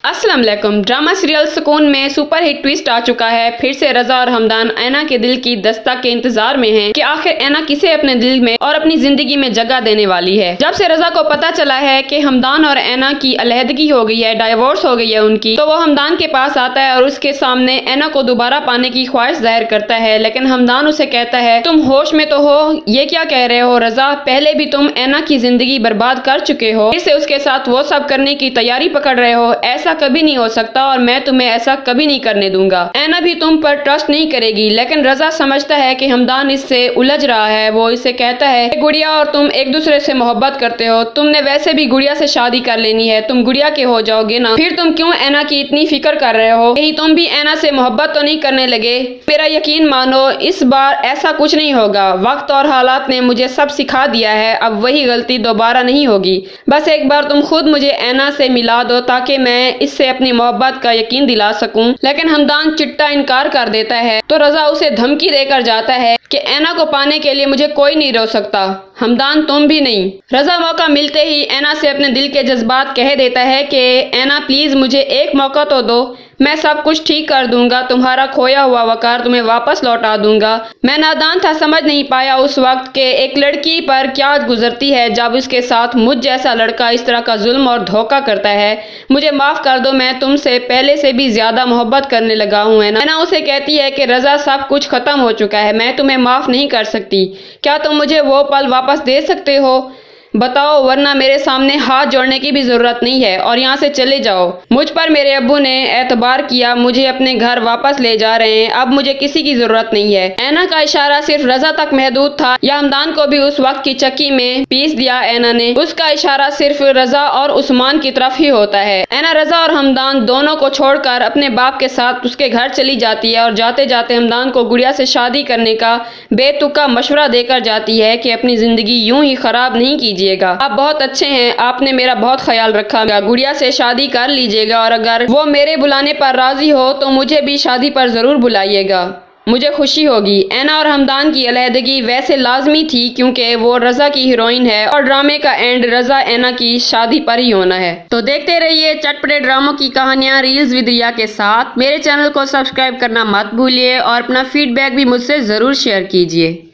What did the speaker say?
अस्सलाम वालेकुम। Drama serial सुकून में सुपरहिट ट्विस्ट आ चुका है। फिर से रजा और हमदान ऐना के दिल की दस्तक के इंतजार में हैं कि आखिर ऐना किसे अपने दिल में और अपनी जिंदगी में जगह देने वाली है। जब से रजा को पता चला है कि हमदान और ऐना की अलहदगी हो गई है, डाइवोर्स हो गई है उनकी, तो वो हमदान के पास आता है और उसके सामने ऐना को दोबारा पाने की ख्वाहिश जाहिर करता है। लेकिन हमदान उसे कहता है, तुम होश में तो हो? ये क्या कह रहे हो रजा? पहले भी तुम ऐना की जिंदगी बर्बाद कर चुके हो, फिर से उसके साथ वो सब करने की तैयारी पकड़ रहे हो। ऐसा कभी नहीं हो सकता और मैं तुम्हें ऐसा कभी नहीं करने दूंगा। ऐना भी तुम पर ट्रस्ट नहीं करेगी। लेकिन रजा समझता है कि हमदान इससे उलझ रहा है। वो इसे कहता है, गुड़िया और तुम एक दूसरे से मोहब्बत करते हो, तुमने वैसे भी गुड़िया से शादी कर लेनी है, तुम गुड़िया के हो जाओगे ना, फिर तुम क्यों ऐना की इतनी फिक्र कर रहे हो? यही तुम भी ऐना से मोहब्बत तो नहीं करने लगे? मेरा यकीन मानो, इस बार ऐसा कुछ नहीं होगा। वक्त और हालात ने मुझे सब सिखा दिया है, अब वही गलती दोबारा नहीं होगी। बस एक बार तुम खुद मुझे ऐना से मिला दो ताकि मैं इससे अपनी मोहब्बत का यकीन दिला सकूं। लेकिन हमदान चिट्टा इनकार कर देता है तो रजा उसे धमकी देकर जाता है कि ऐना को पाने के लिए मुझे कोई नहीं रोक सकता, हमदान तुम भी नहीं। रजा मौका मिलते ही ऐना से अपने दिल के जज्बात कह देता है कि ऐना प्लीज मुझे एक मौका तो दो, मैं सब कुछ ठीक कर दूंगा, तुम्हारा खोया हुआ वकार तुम्हें वापस लौटा दूंगा। मैं नादान था, समझ नहीं पाया उस वक्त के एक लड़की पर क्या गुजरती है जब उसके साथ मुझ जैसा लड़का इस तरह का जुल्म और धोखा करता है। मुझे माफ कर दो, मैं तुमसे पहले से भी ज्यादा मोहब्बत करने लगा हूँ। ऐना उसे कहती है कि रजा सब कुछ खत्म हो चुका है, मैं तुम्हें माफ नहीं कर सकती। क्या तुम मुझे वो पल वापस दे सकते हो? बताओ, वरना मेरे सामने हाथ जोड़ने की भी जरूरत नहीं है और यहाँ से चले जाओ। मुझ पर मेरे अब्बू ने एतबार किया, मुझे अपने घर वापस ले जा रहे हैं, अब मुझे किसी की जरूरत नहीं है। ऐना का इशारा सिर्फ रजा तक महदूद था या हमदान को भी उस वक्त की चक्की में पीस दिया ऐना ने? उसका इशारा सिर्फ रजा और उस्मान की तरफ ही होता है। ऐना रजा और हमदान दोनों को छोड़कर अपने बाप के साथ उसके घर चली जाती है और जाते जाते हमदान को गुड़िया से शादी करने का बेतुका मशवरा देकर जाती है कि अपनी जिंदगी यूं ही खराब नहीं कीजिए। आप बहुत अच्छे हैं, आपने मेरा बहुत ख्याल रखा, गुड़िया से शादी कर लीजिएगा और अगर वो मेरे बुलाने पर राजी हो तो मुझे भी शादी पर जरूर बुलाइएगा, मुझे खुशी होगी। ऐना और हमदान की अलहदगी वैसे लाजमी थी क्योंकि वो रजा की हीरोइन है और ड्रामे का एंड रजा ऐना की शादी पर ही होना है। तो देखते रहिए चटपटे ड्रामों की कहानियां रील्स विद रिया के साथ। मेरे चैनल को सब्सक्राइब करना मत भूलिए और अपना फीडबैक भी मुझसे जरूर शेयर कीजिए।